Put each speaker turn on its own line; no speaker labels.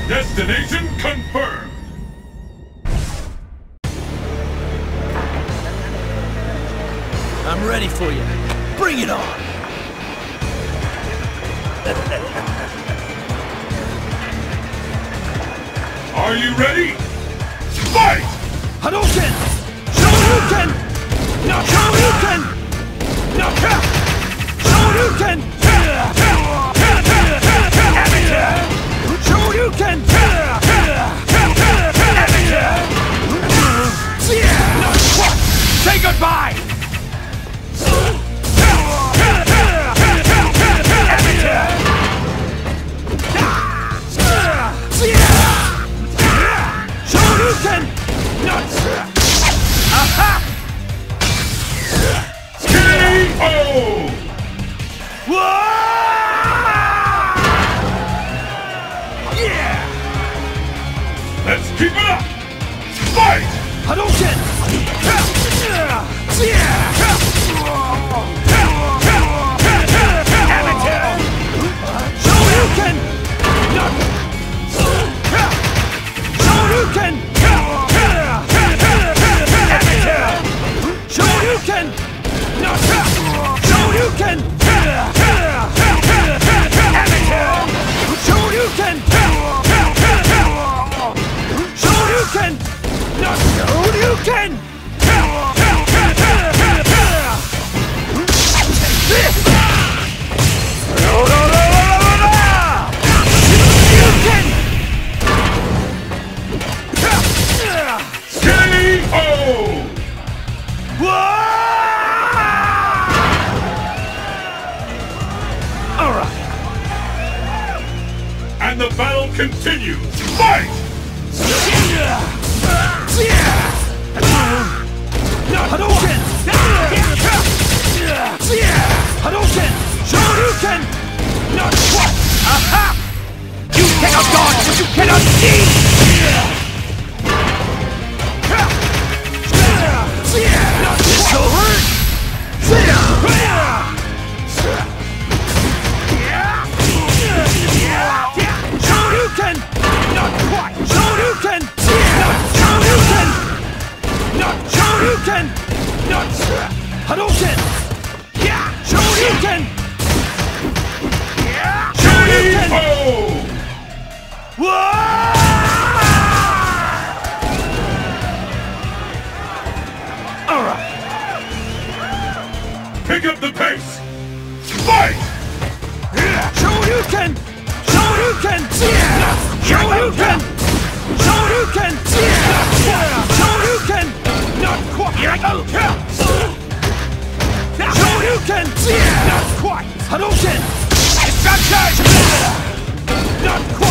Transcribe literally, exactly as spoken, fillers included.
Destination confirmed!
I'm ready for you. Bring it on!
Are you ready? Fight!
Hadouken! Shoryuken! No Shoryuken! No Shoryuken! Shoryuken! Say goodbye! Shoryuken! Aha!
K O!
Yeah!
Let's keep it up! Fight!
Hadouken! Shoryuken! Shoryuken! Shoryuken! Shoryuken! Shoryuken! Shoryuken! Shoryuken! This! Shoryuken!
K O!
Alright!
And the battle continues! Fight!
Hadouken! Hadouken! Shoryuken! Aha! You cannot dodge what you cannot see! This'll hurt! Shoryuken! Not quite! Shoryuken! Shoryuken! Not Shoryuken! Not Hadouken! Shoryuken! Shoryuken! Alright!
Pick up the pace! Fight!
Shoryuken! Shoryuken! Shoryuken! Shoryuken! Shoryuken! Not quite! Here I go! Shoryuken! Not quite! Hadouken! Destruction! Not quite!